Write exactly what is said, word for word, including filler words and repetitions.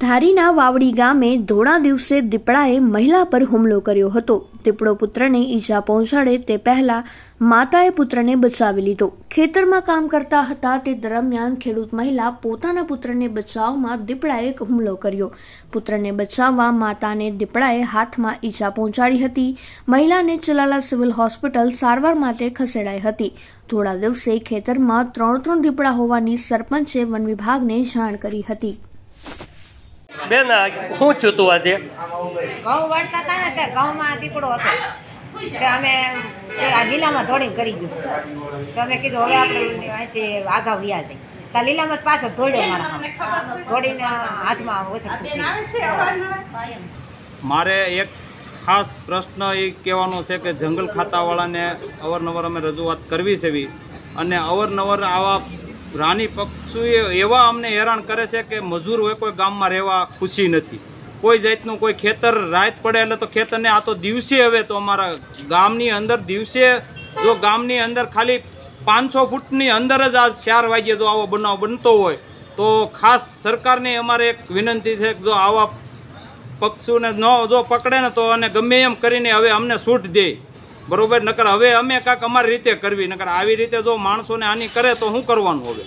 ધારીના વાવડી ગામે ધોળા દિવસે દીપડાએ મહિલા પર હુમલો કર્યો હતો। દીપડો પુત્રને ઈજા પહોંચાડે તે પહેલા માતાએ પુત્રને બચાવી લીધો। ખેતરમાં કામ કરતા હતા તે દરમિયાન ખેડૂત મહિલા પોતાના પુત્રને બચાવવામાં દીપડાએ હુમલો કર્યો। પુત્રને બચાવવા માતાને દીપડાએ હાથમાં ઈજા પહોંચાડી હતી। મહિલાને ચલાલા સિવિલ હોસ્પિટલ સારવાર માટે ખસેડાઈ હતી। ધોળા દિવસે ખેતરમાં ત્રણ ત્રણ દીપડા હોવાની સરપંચે વન વિભાગને જાણ કરી હતી। બેન શું થયું તું આજે? ઘઉં વાળતા હતા ને તે ઘઉંમાં દીપડો હતો તે અમે આ લીલામાં ધોડીને કરી ગયું તો અમે કીધું હવે આપણે અહીંથી આગા વ્યા જઈએ ત્યાં લીલામાં જ પાછો ધોડ્યો મારા ધોડીને હાથમાં ઓછળ મારે એક ખાસ પ્રશ્ન એ કહેવાનો છે કે જંગલ ખાતાવાળાને અવારનવાર અમે રજૂઆત કરવી છે અને અવારનવાર આવા રાની પક્ષીઓ એવા અમને હેરાન કરે છે કે મજૂર હોય કોઈ ગામમાં રહેવા ખુશી નથી। કોઈ જાતનું કોઈ ખેતર રાત પડે એટલે તો ખેતરને આ તો દિવસે હવે તો અમારા ગામની અંદર દિવસે જો ગામની અંદર ખાલી પાંચસો ફૂટની અંદર જ આ ચાર વાગ્યે જો આવો બનાવ બનતો હોય તો ખાસ સરકારને અમારે એક વિનંતી છે કે જો આવા પક્ષીઓને ન જો પકડે ને તો અને ગમે એમ કરીને હવે અમને છૂટ દે બરોબર, નકર હવે અમે કાંઈક અમારી રીતે કરવી, નકર આવી રીતે જો માણસોને હાનિ કરે તો શું કરવાનું હવે?